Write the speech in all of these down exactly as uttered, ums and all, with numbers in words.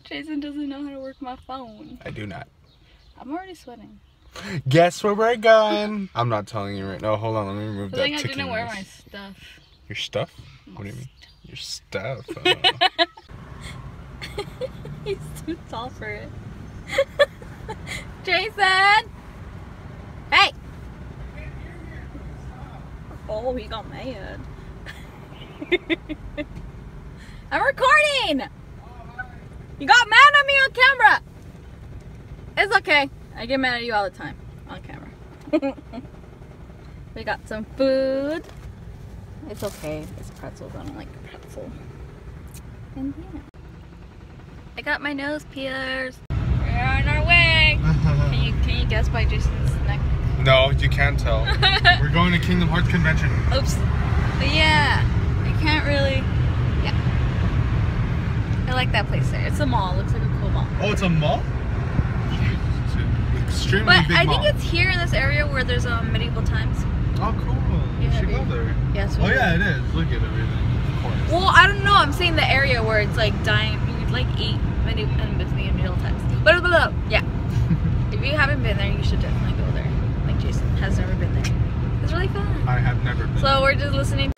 Jason doesn't know how to work my phone. I do not. I'm already sweating. Guess where we're going? I'm not telling you right now. Hold on, let me remove I that. think I ticking didn't wear noise. my stuff. Your stuff? My What do you mean? stuff. Your stuff. Oh. He's too tall for it. Jason! Hey! Oh, he got mad. I'm recording! You got mad at me on camera! It's okay. I get mad at you all the time on camera. We got some food. It's okay. It's pretzels. I don't like pretzel. And yeah. I got my nose pierced. We're on our way. Can you can you guess by Jason's neck? No, you can't tell. We're going to Kingdom Hearts Convention. Oops. But yeah, I can't really. Yeah. I like that place there. It's a mall. It looks like a cool mall. Oh, it's a mall? It's an extremely But big I mall. think it's here in this area where there's um, medieval times. Oh, cool. You Yeah, should we- go there. Yes. Oh, yeah, it is. Look at everything. Of course. Well, I don't know. I'm saying the area where it's like dying. You could like eat medieval and medieval times. But blah, blah, yeah. If you haven't been there, you should definitely go there. Like Jason has never been there. It's really fun. I have never been. So we're just listening.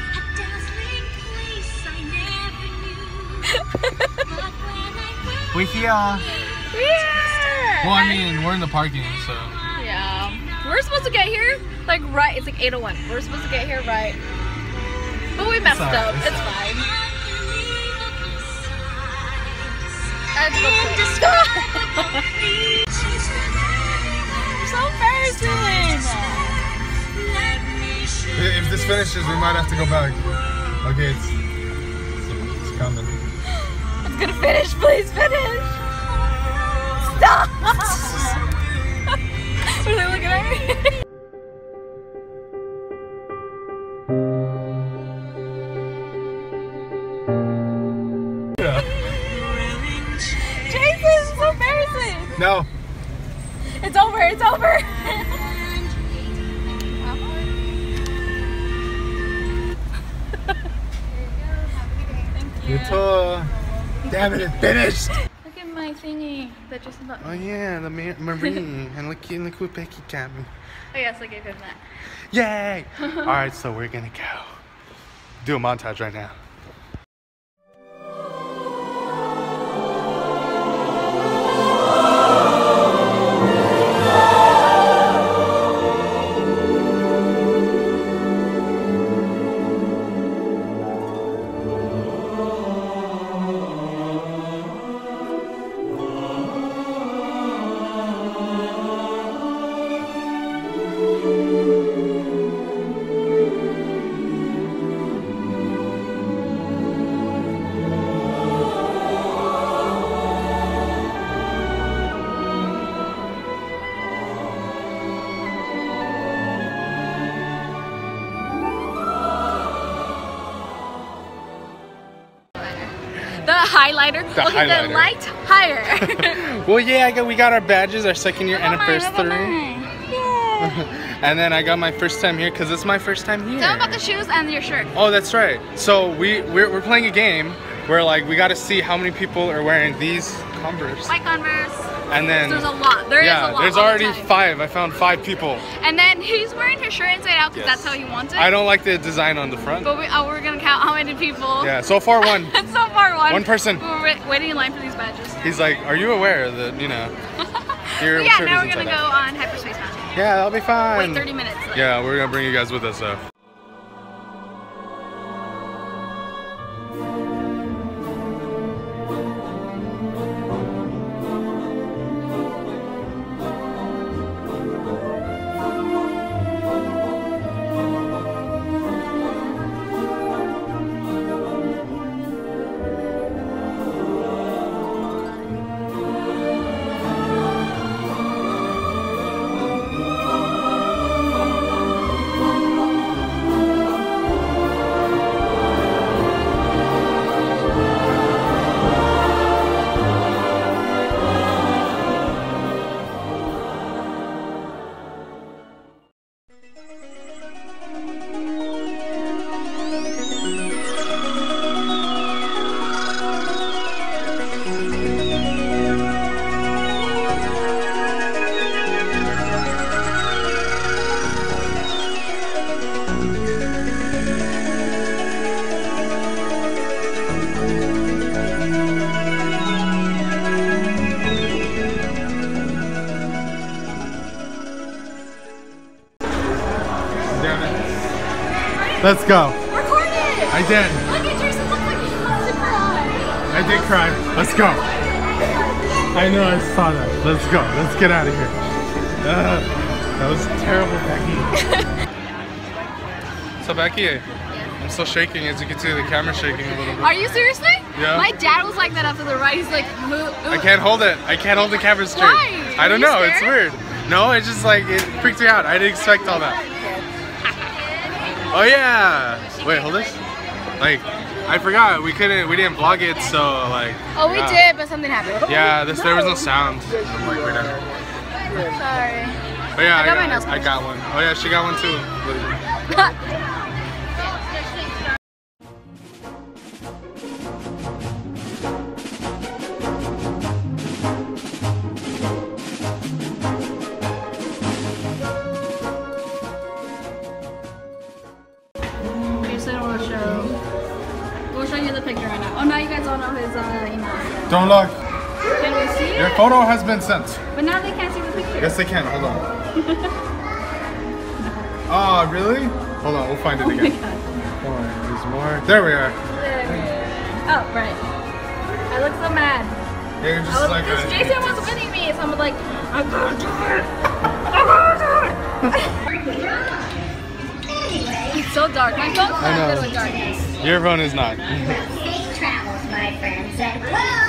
We're here. Yeah. Well, I mean, we're in the parking, so. Yeah. We're supposed to get here like right. It's like eight oh one. We're supposed to get here right. But we messed It's up. alright, It's it's fine. I had to go pee. So embarrassing. If this finishes, we might have to go back. Okay, it's, it's, it's coming. It's gonna finish. Please finish. Stop. Are they looking at me? Yeah. Jason, it's so embarrassing. No. It's over. It's over. You tour. Damn it, it finished. Look at my thingy that just about. Oh yeah, the ma marine and look in the cool Becky cabin. Oh yes, I gave him that. Yay! All right, so we're gonna go do a montage right now. The highlighter. The okay, highlighter. the light higher. Well, yeah, I got we got our badges, our second year Never mind, never anniversary. mind. Yeah. And then I got my first time here because it's my first time here. Tell them about the shoes and your shirt. Oh, that's right. So we we're, we're playing a game where like we got to see how many people are wearing these Converse. My Converse. And then There's a lot. There yeah, is a lot. there's all the already time. five. I found five people. And then he's wearing his shirt inside out because Yes. that's how he wants it. I don't like the design on the front. But we, oh, we're gonna count how many people. Yeah, so far one. So far one. One person. We're wait- waiting in line for these badges. He's like, "Are you aware that you know your But yeah, shirt now is we're gonna inside go out?" on Hyperspace Mountain. Yeah, that'll be fine. Wait thirty minutes. Like. Yeah, we're gonna bring you guys with us though. Let's go. Record it. I did. Look at Jason. Looks like he wants to cry. I did cry. Let's go. I know I saw that. Let's go. Let's get out of here. Uh, that was terrible, Becky. So Becky, I'm still shaking. As you can see, the camera's shaking a little bit. Are you seriously? Yeah. My dad was like that after the ride. He's like, move. I can't hold it. I can't hold the camera straight. Why? I don't Are you know. It's scared? weird. No, it's just like, it freaked me out. I didn't expect all that. Oh yeah. Wait, hold this. Like, I forgot. We couldn't, we didn't vlog it, so like. Oh, we yeah. did, but something happened. Yeah, this, there was no sound. I'm like, wait a minute. Sorry. But yeah, I I got got, my nails I, I got one. Oh yeah, she got one too. We'll show you the picture right now. Oh, now you guys all know his uh, email. Don't look. Can we see Your it? photo has been sent. But now they can't see the picture. Yes, they can. Hold on. Oh, really? Hold on. We'll find it Oh again. my God. Hold on. There's more. There we are. There we are. Oh, right. I look so mad. Yeah, you're just I was, like because a, Jason was winning me, so I'm like, I'm gonna do it. I'm gonna do it. It's so dark. My phone's I know. not good with darkness. Your phone is not. Safe travels, my friends, and whoa!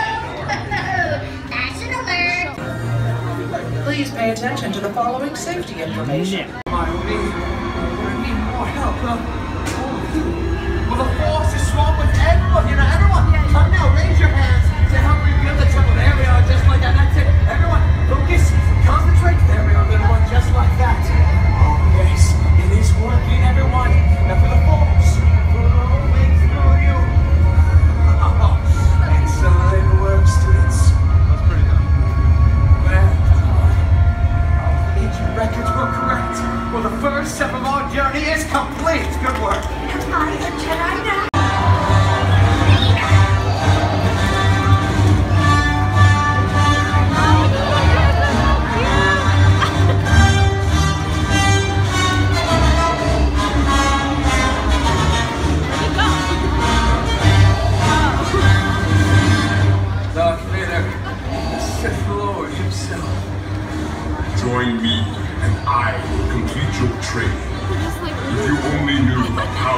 Action alert! Please pay attention to the following safety information. Well, the force is swamp with everyone, you know, everyone. Come now, raise your hands to help rebuild the trouble. There we are, just like that. That's it. Everyone, focus, concentrate. There we are, good one, just like that. Oh, yes, it is working, everyone. Now for the force, for all things through you. Oh, excellent work, students. That's pretty good. Well, all major records were correct. Well, the first step of our journey is complete. Good work. I am Jedi now. Darth Vader, the Sith Lord himself. Join me, and I will complete your training. If you only knew how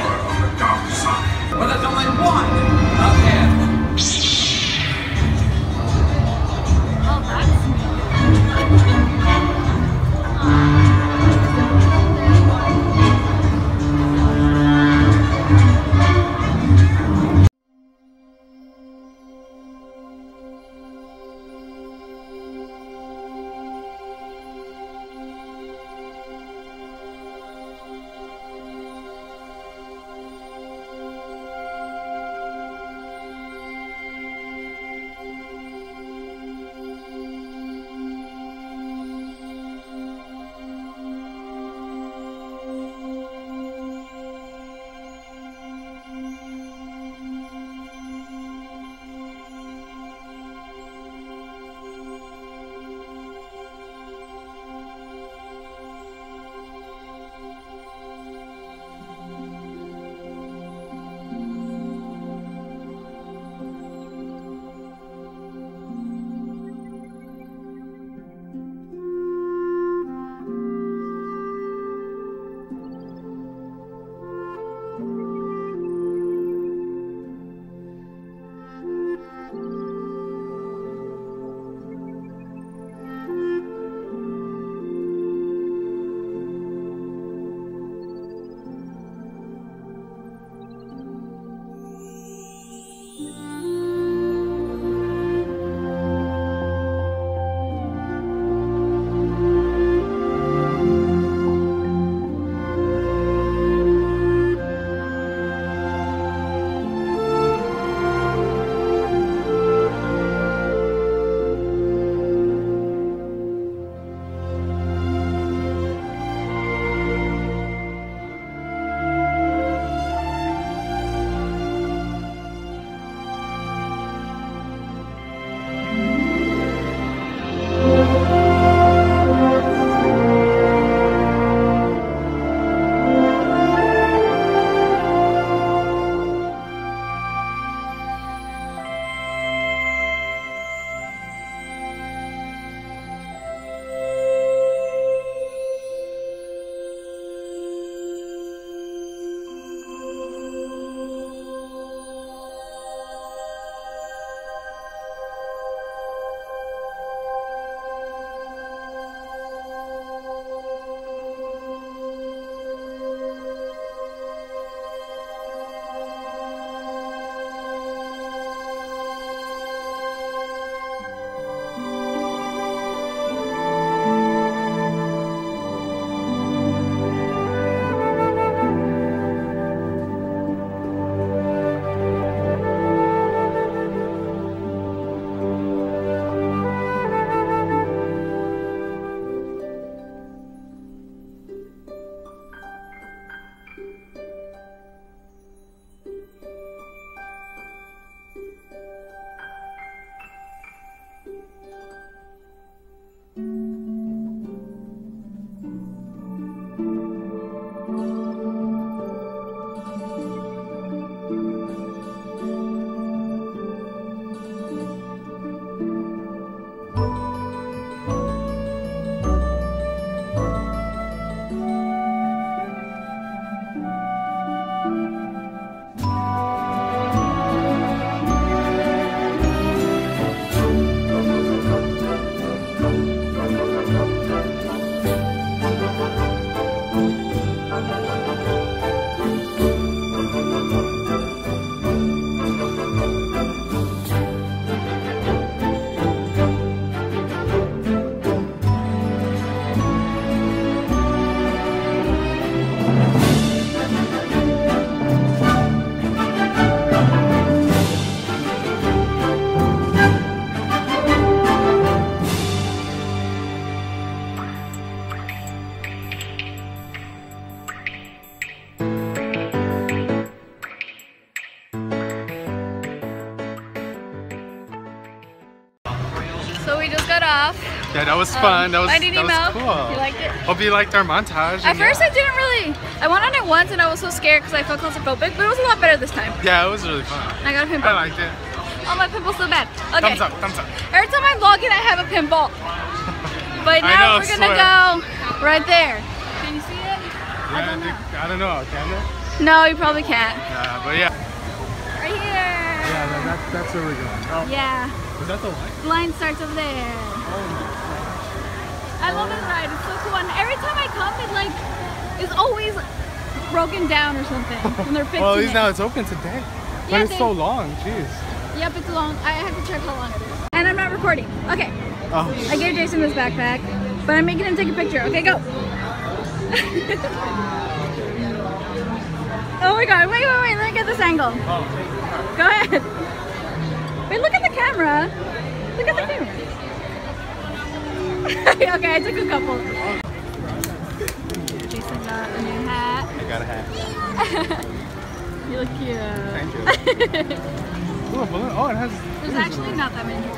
So we just got off. Yeah, that was fun. Um, that was, by that was Disneyland. cool. You liked it? Hope you liked our montage. At first yeah. I didn't really, I went on it once and I was so scared because I felt claustrophobic, but it was a lot better this time. Yeah, it was really fun. I got a pimple. I liked it. Oh, my pimple's so bad. Okay. Thumbs up, thumbs up. Every time I vlog it, I have a pimple. But I now know, we're gonna swear. go right there. Can you see it? Yeah, I don't think, know. I don't know, can you? No, you probably can't. Yeah, but yeah. Right here. Yeah, that, that, that's where we're going. Oh. Yeah. Is that the light? The line starts over there. Oh my gosh. I love this ride. It's so cool. And every time I come, it like is always broken down or something. When they're fixing Well, at least it. now it's open today. But Yeah, it's they- so long, jeez. Yep, it's long. I have to check how long it is. And I'm not recording. Okay. Oh. I gave Jason this backpack, but I'm making him take a picture. Okay, go. Oh my god, wait, wait, wait, let me get this angle. Go ahead. Wait, look at the camera. Look at the camera. Okay, I took a couple. Jason got a new hat. I got a hat. You look cute. Thank you. Ooh, a balloon. Oh, it has. There's actually not that many.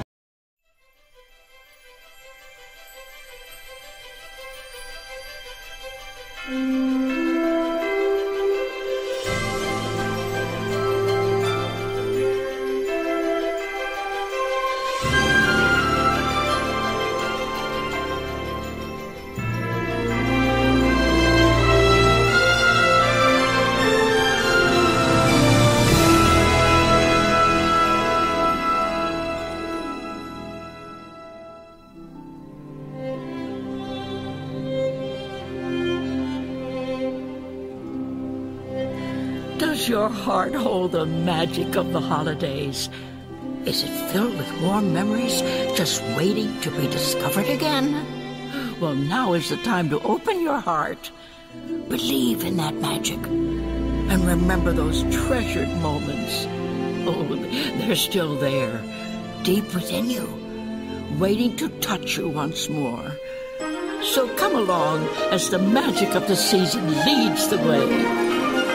Does your heart hold the magic of the holidays? Is it filled with warm memories just waiting to be discovered again? Well, now is the time to open your heart. Believe in that magic. And remember those treasured moments. Oh, they're still there, deep within you, waiting to touch you once more. So come along as the magic of the season leads the way.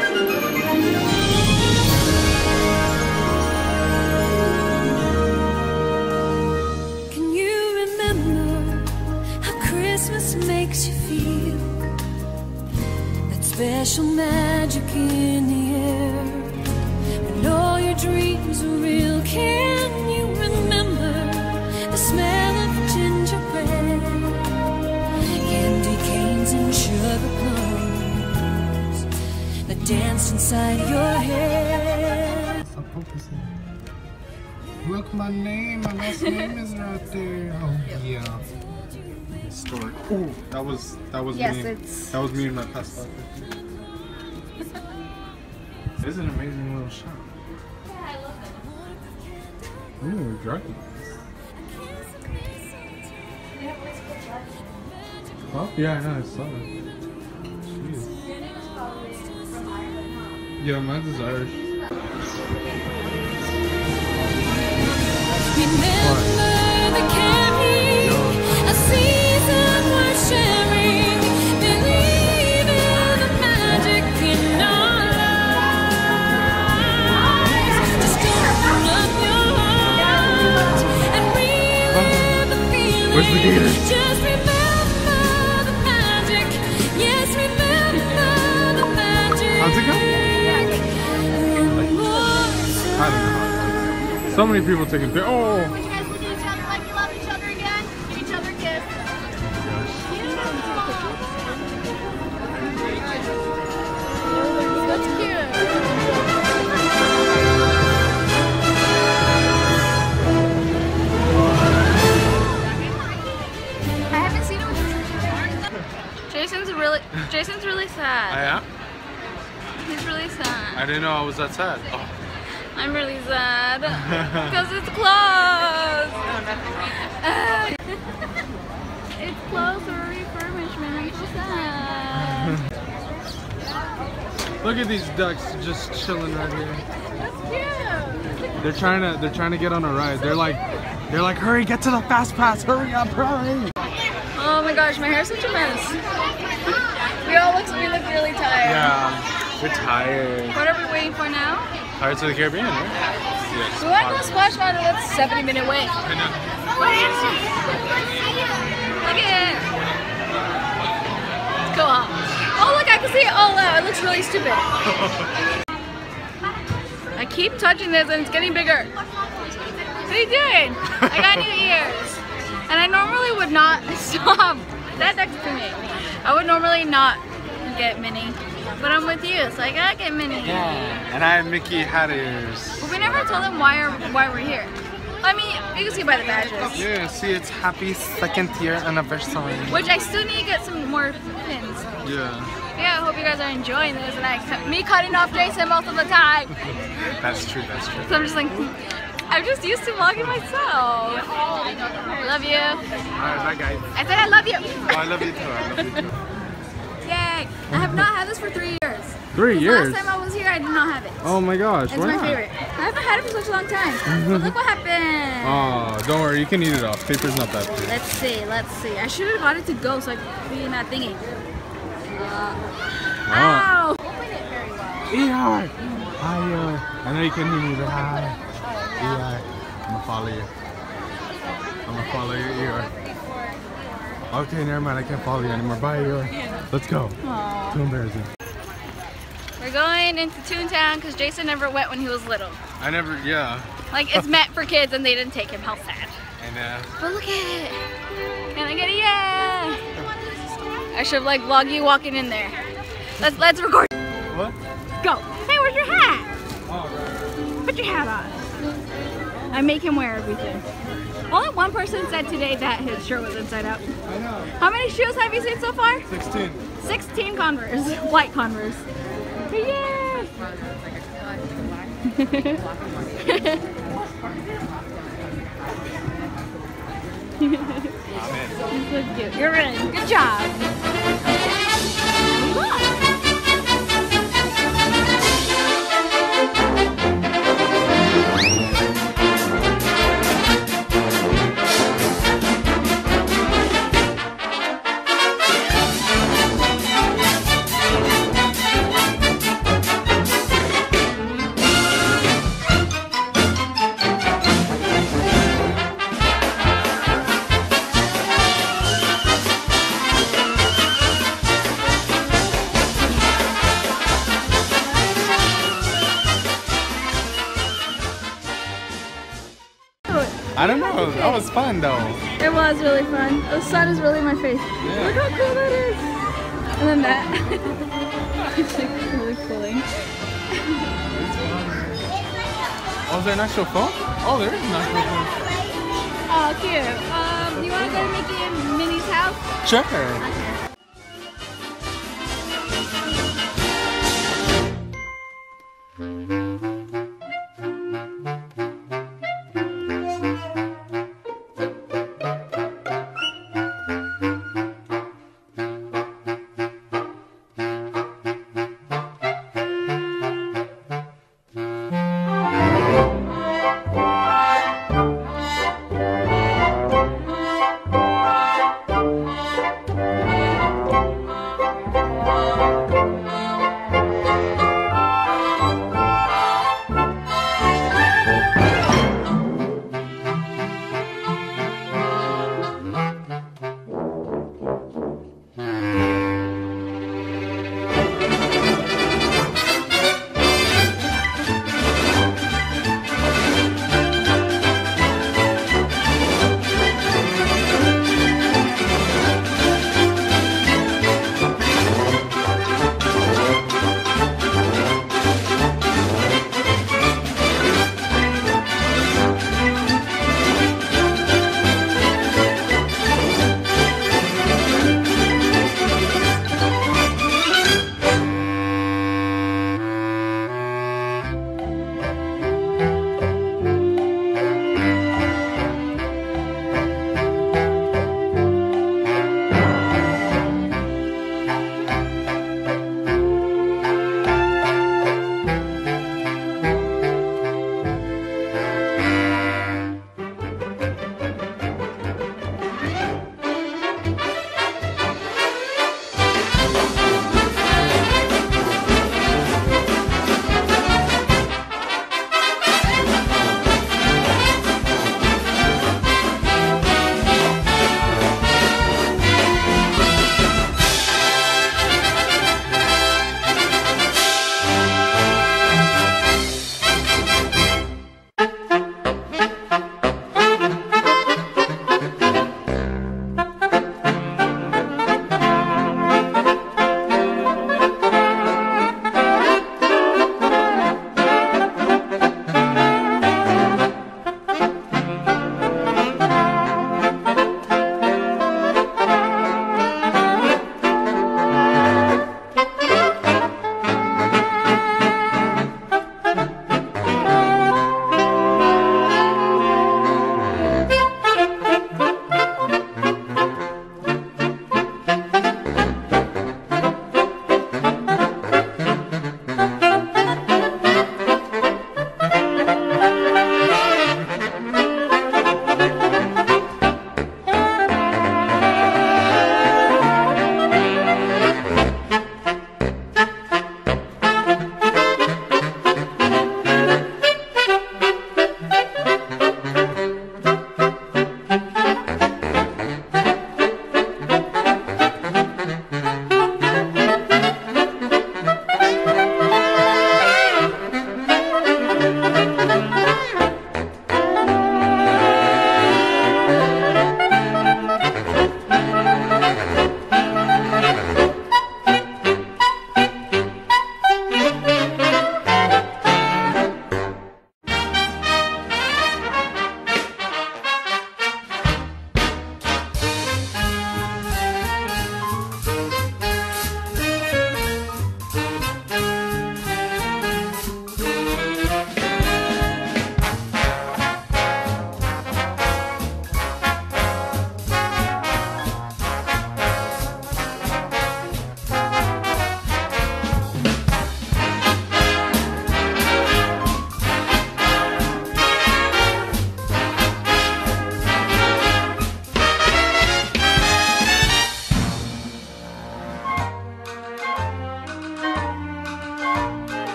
Makes you feel that special magic in the air, when all your dreams are real. Can you remember the smell of gingerbread, candy canes and sugar plums that danced inside your head? Stop focusing. Look, my name, my last name is right there. Oh yeah. Historic. Ooh, that was that was Yes, me. it's- That was me in my past life. This is an amazing little shop. Yeah, I love it. Ooh, druggies. Oh, yeah, I know, I saw that. Jeez. Yeah, mine's is Irish. Remember the caring, a season worth sharing. Believe in the magic in our lives. Just open up your heart and relive the feeling. Where's the gator? Just remember the magic. Yes, remember the magic. How's it go? I don't know. So many people taking pictures. Oh! When you guys look at each other like you love each other again, give each other a kiss. That's cute. I haven't seen him. Jason's really, Jason's really sad. I He's really sad. I didn't know I was that sad. Oh. I'm really sad because it's closed. Uh, it's closed for refurbishment. I'm so sad. Look at these ducks just chilling right here. That's cute. They're trying to they're trying to get on a ride. They're like they're like hurry, get to the fast pass. Hurry up, hurry. Oh my gosh, my hair's such a mess. We all look we look really tired. Yeah, we're tired. What are we waiting for now? Pirates of the Caribbean, right? Yes. We want to go Splash Mountain. That's a seventy minute wait. I know. Look at it. Let's go up. Oh look, I can see it all out. It looks really stupid. I keep touching this and it's getting bigger. What are you doing? I got new ears. And I normally would not stop. That next to me. I would normally not get Minnie. But I'm with you, so I gotta get Minnie. Yeah. And I have Mickey hat ears. But we never told them why, or, why we're here. I mean, you can see by the badges. Yeah, see it's happy second year anniversary. Which I still need to get some more pins. Yeah. Yeah, I hope you guys are enjoying this and I me cutting off Jason most of the time. That's true, that's true. So I'm just like, I'm just used to vlogging myself. I love you. Alright, bye guys. I said I love you. Oh, I love you too, I love you too. Yay! I have not had this for three years. Three years? Last time I was here, I did not have it. Oh my gosh, It's why my not? favorite. I haven't had it for such a long time. But look what happened. Oh, don't worry, you can eat it off. Paper's not that big. Let's see, let's see. I should have got it to go so I could be in that thingy. Uh, ow! Open it very well. E R! Hi, uh, I know you can hear me, but hi. E R. I'm gonna follow you. I'm gonna follow you, E R. Okay, never mind, I can't follow you anymore. Bye, E R. Let's go. Aww. Too embarrassing. We're going into Toontown because Jason never went when he was little. I never, yeah. Like, it's meant for kids and they didn't take him. How sad. I know. But look at it. Can I get a yeah? I should like vlog you walking in there. Let's let's record. What? Go. Hey, where's your hat? Oh, right. Put your hat on. I make him wear everything. Only one person said today that his shirt was inside out. I know. How many shoes have you seen so far? sixteen. sixteen Converse. White Converse. Yeah. You're so cute. You're in. Good job. Look. I don't know. That was fun though. It was really fun. The sun is really in my face. Yeah. Look how cool that is. And then that. It's like really cooling. Oh, is there an actual phone? Oh, there is an actual phone. Oh, cute. Um, do you want to go to Mickey and Minnie's house? Sure.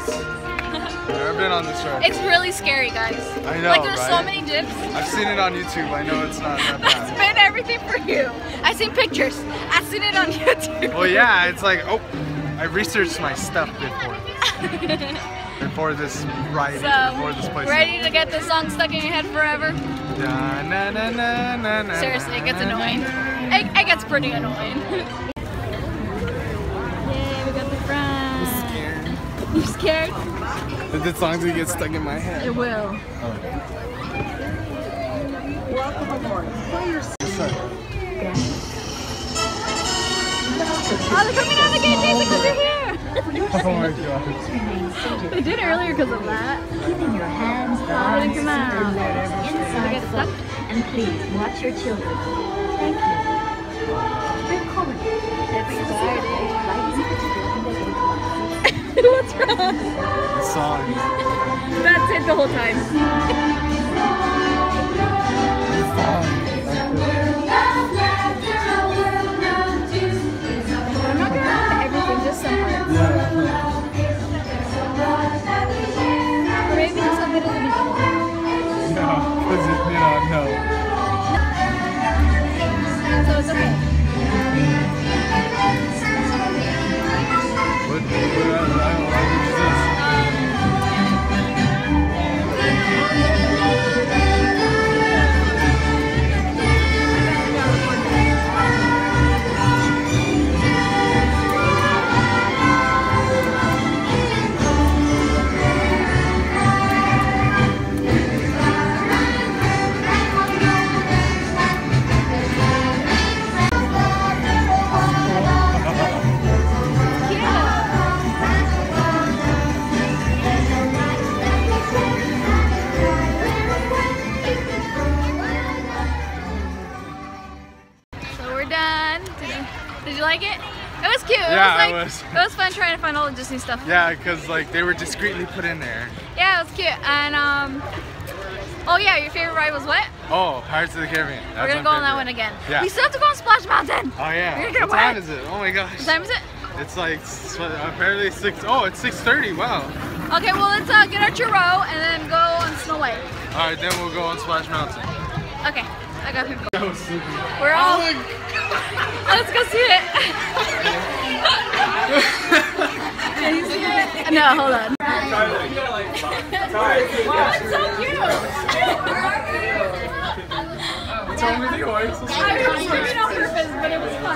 I've never been on this ride. It's really scary, guys. I know, Like there's right? so many dips. I've seen it on YouTube. I know it's not that It's bad. been everything for you. I've seen pictures. I've seen it on YouTube. Well, yeah, it's like, oh, I researched my stuff before this. Before this ride, So, before this place. ready to get this song stuck in your head forever? Da, na, na, na, na, na, Seriously, it gets na, na, annoying. na. It, it gets pretty annoying. Yay, we got the front. I'm scared. You scared? If the song's gonna get stuck in my head. It will. Welcome aboard. This side. Oh, they're coming out the gate, Jason, because they're here. Oh my god. They did earlier because of that. Keeping your hands, Oh, arms, look at that. feet, and legs They inside get stuck? foot. And please watch your children. Thank you. Willkommen. What's wrong? The song. That's it the whole time. The song. I'm not gonna have everything, just some parts. Yeah. Or maybe just a bit of the beginning. No, because it, you know, no. So it's okay. What, what, I don't know, language is this? Did you like it? It was cute. Yeah, it it was. Like, was. It was fun trying to find all the Disney stuff. Yeah, because like they were discreetly put in there. Yeah, it was cute. And um, oh yeah, your favorite ride was what? Oh, Pirates of the Caribbean. That's We're gonna my go on that favorite. one again. Yeah. We still have to go on Splash Mountain. Oh yeah. We're gonna get What time wet. is it? Oh my gosh. What time is it? It's like s- apparently six. Oh, it's six thirty. Wow. Okay, well let's uh, get our churro and then go on Snow White. All right, then we'll go on Splash Mountain. Okay, I got people. That was stupid. We're all. Oh my Let's go see it. Can you see it? No, hold on. Wow, it's so cute. What's wrong with you? Why are you so I was screaming on purpose, but it was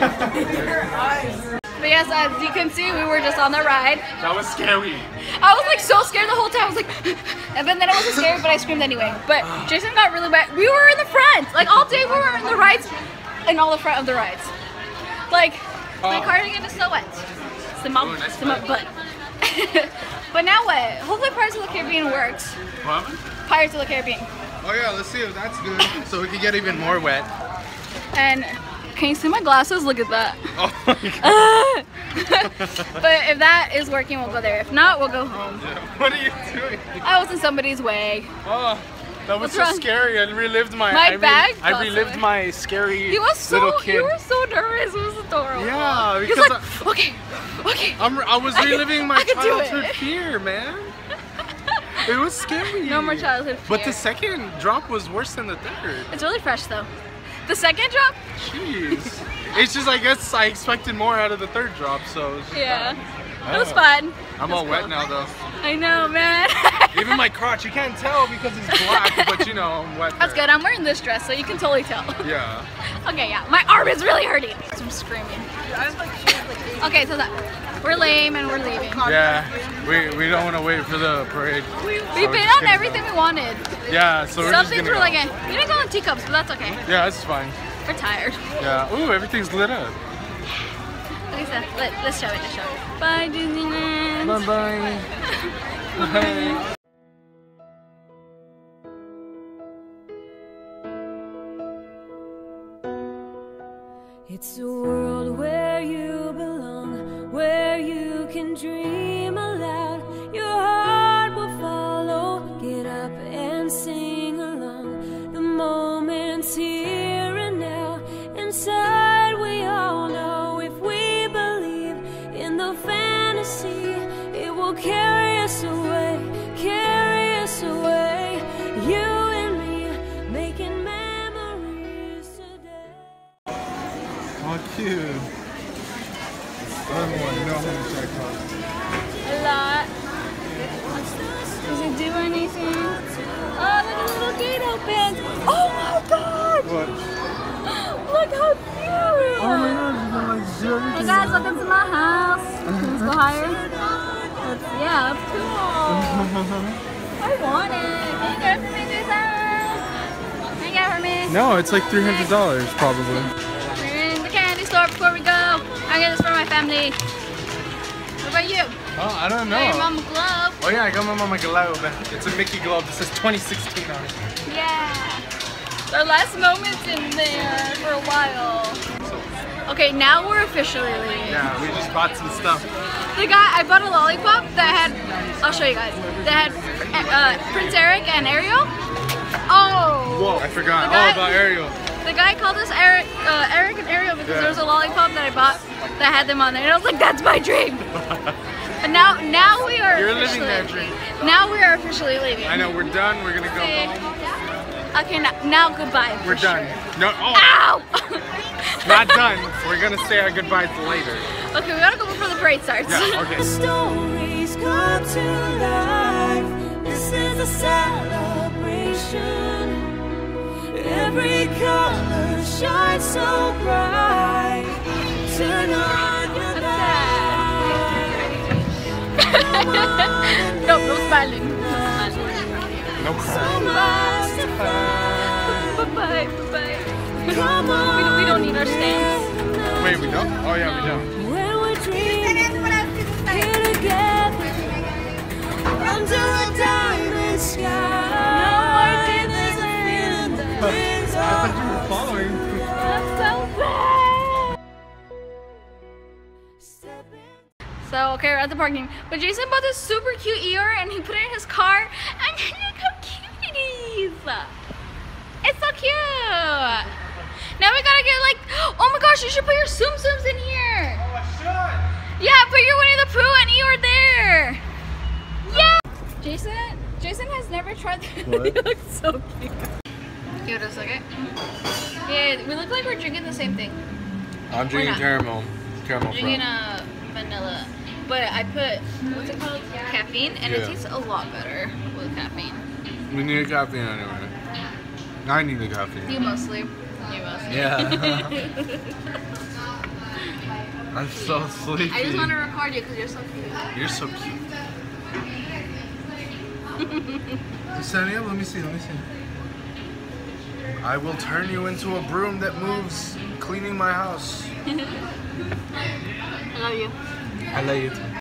fun. But yes, as you can see, we were just on the ride. That was scary. I was like so scared the whole time. I was like, and then, then I wasn't scared, but I screamed anyway. But Jason got really wet. We were in the front. Like all day we were in the rides, in all the front of the rides. Like, my cardigan is so wet. It's the mouth, Oh, nice it's the mouth butt. But now what? Hopefully Pirates of the Caribbean works. What? Pirates of the Caribbean. Oh yeah, let's see if that's good. So we can get even more wet. And can you see my glasses? Look at that. Oh my god. But if that is working, we'll go there. If not, we'll go home. What are you doing? I was in somebody's way. Oh, that was What's so wrong? scary. I relived my. My I re- bag I got relived away. my scary He was so, little kid. you were so nervous. It was adorable. Yeah, He was because like, okay, okay. I'm, I was I can- reliving my I can do childhood it. fear, man. It was scary. No more childhood fear. But the second drop was worse than the third. It's really fresh though. The second drop? Jeez. It's just, I guess I expected more out of the third drop, so. It's just Yeah. bad. It was Oh. fun. I'm It was all wet cool. now though. I know, man. Even my crotch, you can't tell because it's black, but you know, I'm wet. That's there. good. I'm wearing this dress, so you can totally tell. Yeah. Okay, yeah. My arm is really hurting. So I'm screaming. Okay, so that we're lame and we're leaving. Yeah. We, we don't want to wait for the parade. We, So we we're paid just on gonna everything go. we wanted. Yeah, so we're Some just things gonna were go. like, eh. We didn't go on teacups, but that's okay. Yeah, that's fine. We're tired. Yeah. Ooh, everything's lit up. Okay, so let, let's show it. Let's show it. Bye, Disneyland. Bye-bye. Bye. It's a world where you belong, where you can dream aloud. Your heart will follow. Get up and sing along. The moment's here and now. Inside we all know if we believe in the fantasy, it will carry us away, carry us away. You and me making memories today. Oh, cute. Everyone, no homosexuality. A lot. Does it do anything? Oh, look at the little gate open. Oh my god! What? Look how cute! Oh my god, you can like do everything. Hey guys, welcome to my house. Let's go higher. That's, yeah, that's cool. I want it. Can you get it for me, Jason? Can you get it for me? No, it's like three hundred dollars probably. We're in the candy store before we go. I get this for my family. What about you? Oh, I don't know. Got your mama glove. Oh yeah, I got my mama glove. It's a Mickey glove that says twenty sixteen on it. Yeah. Our last moments in there for a while. Okay, now we're officially leaving. Yeah, we just bought some stuff. The guy, I bought a lollipop that had, I'll show you guys, that had uh, Prince Eric and Ariel. Oh! Whoa, I forgot The guy- all about Ariel. The guy called us Eric, uh, Eric and Ariel because Yeah. there was a lollipop that I bought that had them on there. And I was like, that's my dream! But now, now we are You're living officially- that dream. Now we are officially leaving. I know, we're done. We're gonna go See? home. Okay, now, now goodbye. We're for done. sure. No, oh, Ow! not done. We're gonna say our goodbyes later. Okay, we gotta go before the parade starts. Yeah, okay. Stories come to life. This is a celebration. Every color shines so bright. Turn on your light. no, no smiling. No smiling. No So crying. much to find. Bye-bye, bye-bye. Come We on. don't, we don't need our stands. Wait, we don't? Oh yeah, we don't. When we're dreaming here together under a diamond sky. No more Disneyland. I thought you were following. That's so bad. So, okay, we're at the parking. But Jason bought this super cute ear and he put it in his car. And look how cute it is. It's so cute. Now we gotta get like, oh my gosh, you should put your Tsum Tsums in here. Oh, I should. Yeah, put your Winnie the Pooh and Eeyore there. Yeah. Jason, Jason has never tried this. What? He looks so cute. Give it a second. Yeah, we look like we're drinking the same thing. I'm drinking not. caramel. Caramel Drinking from. a vanilla, but I put what's it called? Caffeine, and it Yeah. tastes a lot better with caffeine. We need a caffeine anyway. I need a caffeine. You mostly. You mostly. Yeah. I'm so sleepy. I just want to record you because you're so cute. You're so cute. Stand up, let me see, let me see. I will turn you into a broom that moves, cleaning my house. I love you. I love you too.